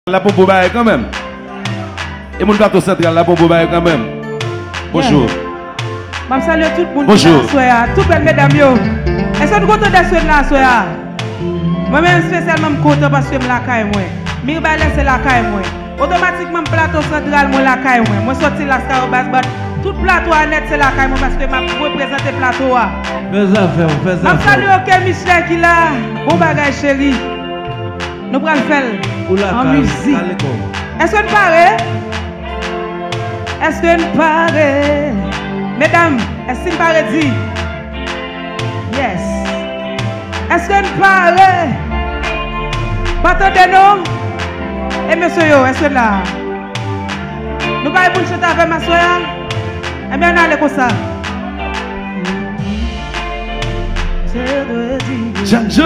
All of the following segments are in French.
La pompe quand même. Et mon plateau central, la pompe quand même. Bonjour. Je salue tout le monde. Bonjour. Tout belle mesdames. Est-ce que nous comptons d'être là, soya? Moi-même, spécialement, je content parce que je suis la caille. Je vais laisser la caille. Automatiquement, plateau central, je suis la caille. Je suis sorti de la Scarobas. Tout plateau à net, c'est la caille parce que je représente le plateau. Fais ça. Je salue OK Michel qui est là. Bon bagage, chérie. Nous allons le faire en musique. Est-ce que nous parlons? Est-ce que nous parlons? Mesdames, est-ce que nous parlons dit? Yes. Est-ce que nous parlons? Attendez-nous. Et monsieur, est-ce que là? Nous parlons pour chanter avec ma soeur? Eh bien, on allait comme ça. Jean.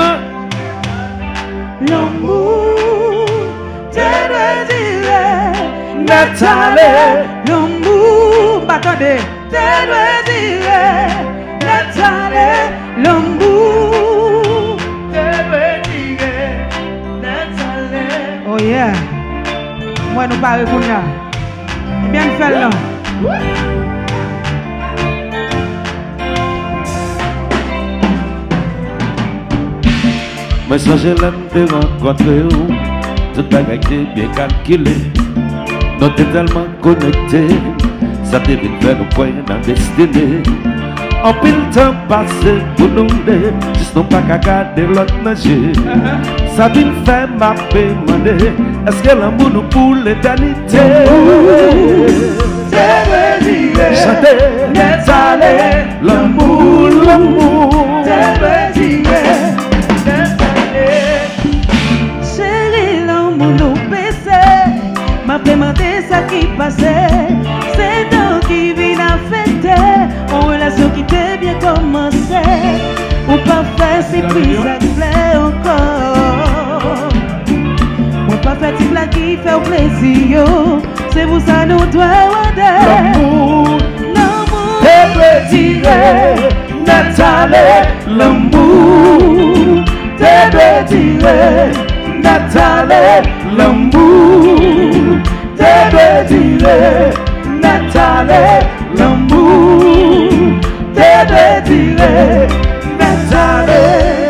L'amour, te le dirai, Nathalie. L'amour, attendez, te le dirai, Nathalie. L'amour, te le dirai, Nathalie. Oh yeah, moi nous parlons pour là. Eh bien, nous faisons là. Mais ça, je l'aime de rencontrer où toute la gaieté bien calculée. Nous sommes tellement connectés, ça devait faire nos points dans la destinée. En pile temps passé pour nous deux, juste nous pas qu'à garder l'autre nager. Ça vient faire ma demander, est-ce que l'amour nous pour l'éternité? Chanter, Nathalie, l'amour, m'a demandé ça qui passait, c'est toi qui vient affecter en relation qui t'est bien commencé, ou pas faire si plus ça te plaît encore, ou pas faire si plat qui fait plaisir, c'est pour ça nous doit l'amour, te dirai, Nathalie, l'amour, te dirai, Nathalie, l'amour, te dirai, Nathalie, l'amour, te dirai, Nathalie.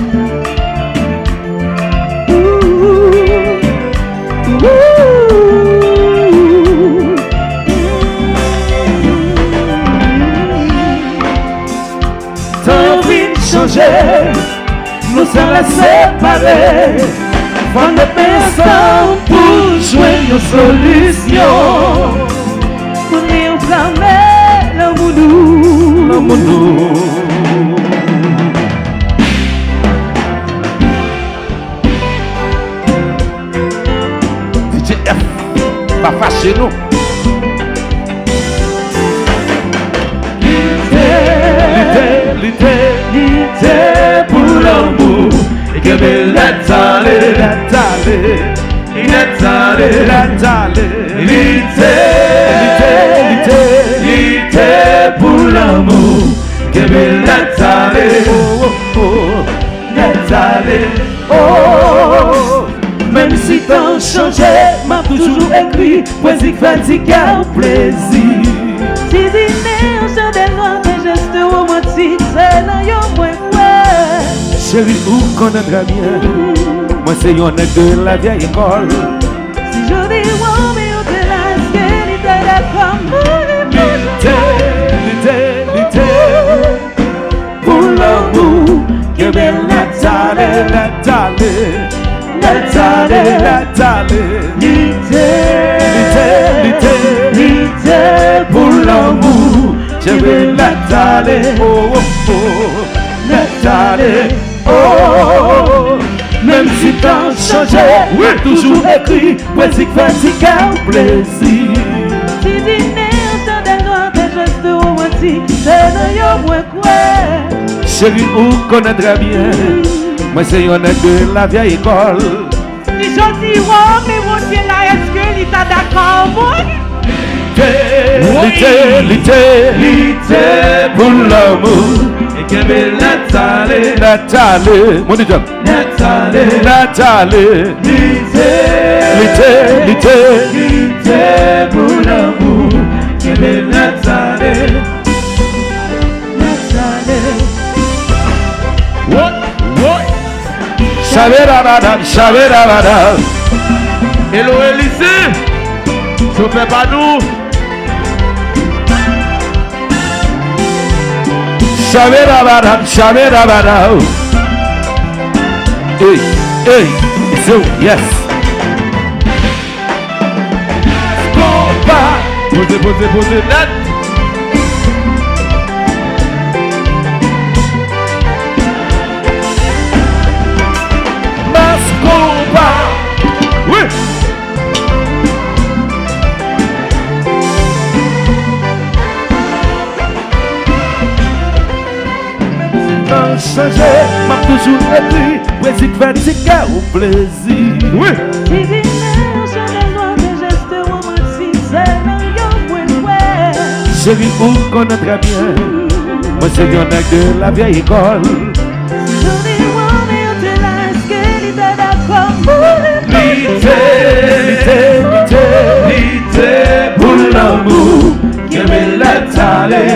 Tant vite changer, nous sommes séparés. Quand nous pensons pour jouer nos solutions, pour nous blâmer l'amour. DJ F, pas fâcher nous. L'idée pour l'amour. Et que belle Nathalie, l'idée pour l'amour. Que belle Nathalie, Nathalie, oh. Même si t'as changé, m'a toujours écrit poésie fatiguée au plaisir. Si dîner au sein des noirs, des gestes romantiques, c'est là y'a moins quoi. Chérie, vous connaîtrez bien. Moi, c'est un nègre de la vieille école. Si je dis wow, mais on te laisse que l'idée d'accord. L'idée pour l'amour. Que belle Nathalie, l'idée pour l'amour. Que belle Nathalie, oh, Nathalie, oh. Même si t'as changé, oui, toujours écrit, poésie fatiguée au plaisir. Si dîner au sein des noirs, des gestes romantiques, c'est là y'a moins quoi. Chérie, vous connaîtrez bien. Moi, c'est un nègre de la vieille école. Si je dis wow, mais mon Dieu là, est-ce que l'État d'accord, moi? L'idée pour l'amour. Et que belle Nathalie, Nathalie, mon Dieu, Nathalie, Nathalie, l'idée L'été pour l'amour, qui est Nathalie. Chabera. Hello Élysée, je fais pas nous. Chabera. Hey, so yes. Posez, net. Oui. Changer, m'a toujours écrit, musique verticale au plaisir. Oui. Si vinaire sur les noix de gestes romantisés dans yon point. Chérie, vous connaissez très bien. Moi, c'est un mec de la vieille école. L'été pour l'amour, qui est Nathalie.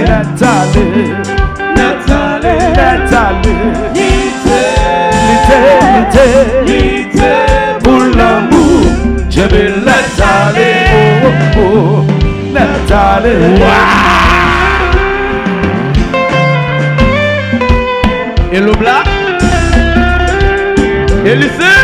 L'été pour l'amour, j'aime Nathalie. Oh, Nathalie. Et le black Élysée.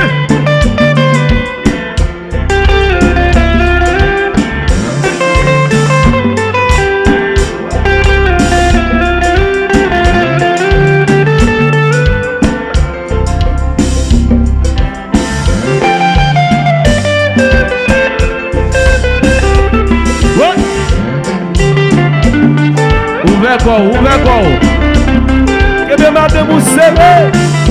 Ouvert quoi? Que bien madame vous savez.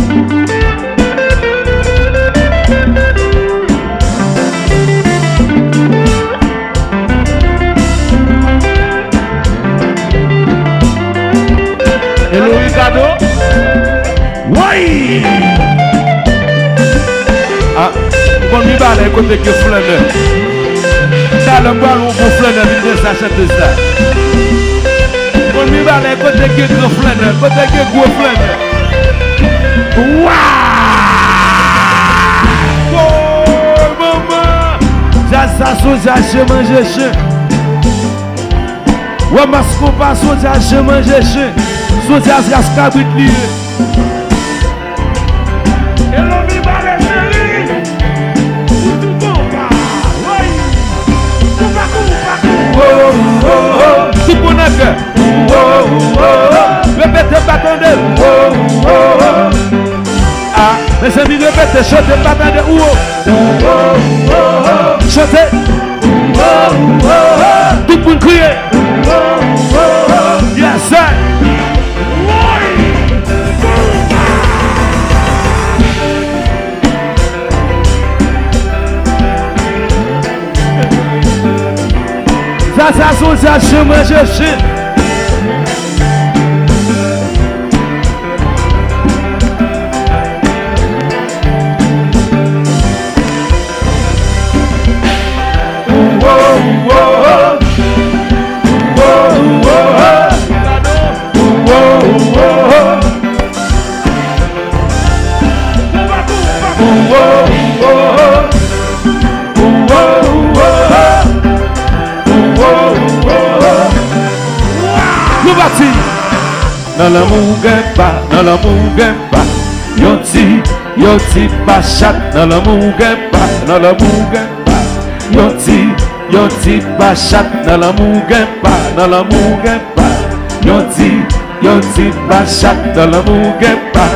Hello Ricardo. Oui. Ah, bon mi balé côté que flâneur. Ça le ballon pour flâneur, il s'achète ça. On y va les côté qui est gros flâneur, côté qui est gros flâneur. Waouh! Oh maman! J'ai ça soja, j'ai mangé chien. Ouais, ma scopa soja, j'ai mangé chien. Soja, c'est cabrit lié. Et l'on y va les chéris. Tout le monde est répétez, pas attendez. Ah, mes amis, répétez, chantez, pas attendez. Chantez. Tout le monde crie. Yes, sir. Ça, chemin, je chie. Dans l'amour gagne pas, yoti bachat. Dans l'amour gagne pas, yoti bachat. Dans l'amour gagne pas, yoti bachat. Dans l'amour gagne pas,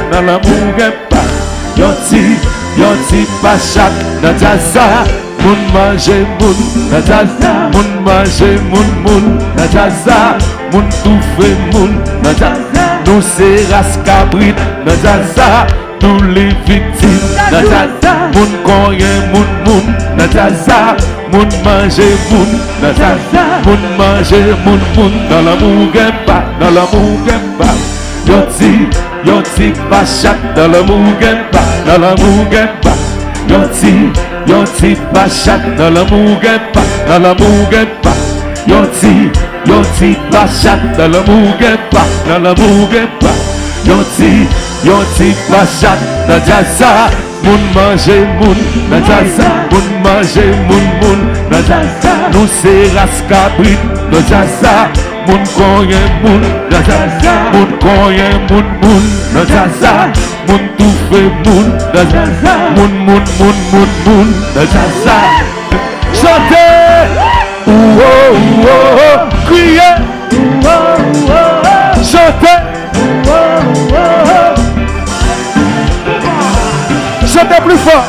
yoti bachat. Dans jaza, moun mange moun. Dans jaza, moun mange moun. Dans jaza, moun toufe moun. Dans jaza, nous c'est rascabrit. Dans jaza, tous les victimes. Dans jaza, moun koyen moun. Dans jaza, moun mange moun. Dans jaza, moun mange moun. Dans l'amour gagne pas, Yoti bachat. Dans l'amour gagne pas, yon ti pachat dans l'amour gain pas, dans l'amour gain pas. Yon ti pachat dans l'amour gain pas, dans l'amour gain pas. Yon ti pachat dans jazza, moun manger moun, dans jazza, moun manger moun, dans jazza. Nous c'est rascabrit, dans jazza, moun koyen moun, dans jazza, moun koyen moun, dans jazza. Moun tout fait moun, dans jazza, moun, dans jazza. Chantez, criez, chantez, chantez plus fort.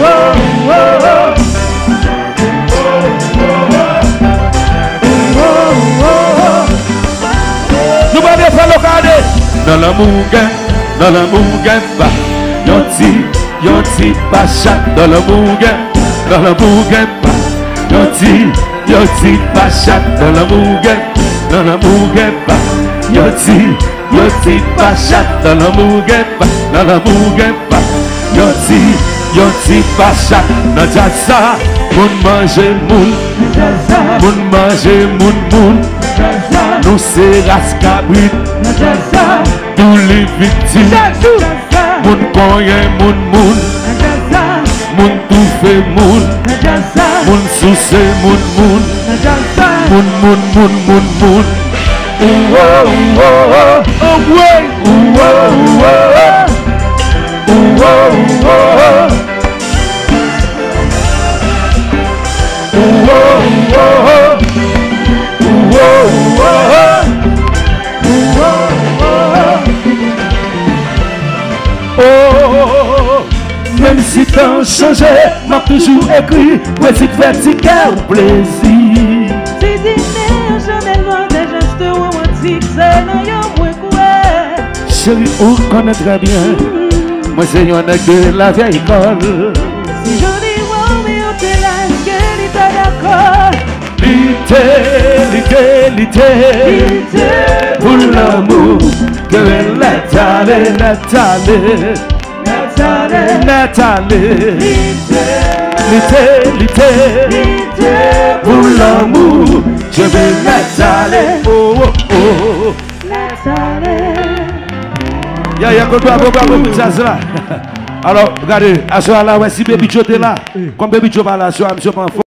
Nous allons faire le cadet dans l'amour gain. Dans l'amour gain pas, yon ti pachat dans l'amour gain pas, yon ti pachat dans l'amour gain pas, yon ti pachat dans l'amour gain pas, yon ti pachat dans jazza, moun manger moun, nous c'est rascabrit, tous les victimes, moun koyen moun, moun tout fait moun souce moun, même si t'as changé, m'a toujours écrit, poésie verticale ou plaisir. Si dîner, j'en ai loin des gestes romantiques, c'est non y'a moins quoi. Chérie, on connaît très bien, moi c'est un mec de la vieille école. Si j'en dis wow, mais on te lâche que l'état d'accord. Lité, pour l'amour, que Nathalie, Lité, pour l'amour, je vais Nathalie, oh. Ya, bravo, ça là. Alors, regardez, à ce là, si Baby Joe est là, comme Baby Joe va là, monsieur